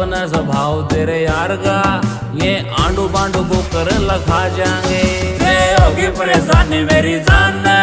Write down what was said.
अपना स्वभाव तेरे यार का, ये आंडू पांडू को कर लखा जाएंगे। होगी परेशानी मेरी जान